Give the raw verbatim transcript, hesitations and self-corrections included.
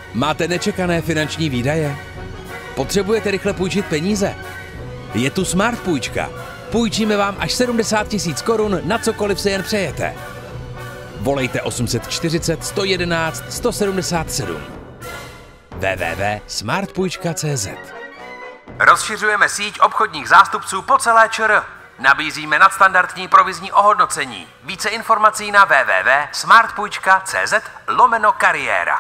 Máte nečekané finanční výdaje? Potřebujete rychle půjčit peníze? Je tu Smart půjčka. Půjčíme vám až sedmdesát tisíc korun na cokoliv si jen přejete. Volejte osm set čtyřicet, sto jedenáct, sto sedmdesát sedm. w w w tečka smart půjčka tečka c z. Rozšiřujeme síť obchodních zástupců po celé ČR. Nabízíme nadstandardní provizní ohodnocení. Více informací na w w w tečka smart půjčka tečka c z lomeno kariéra.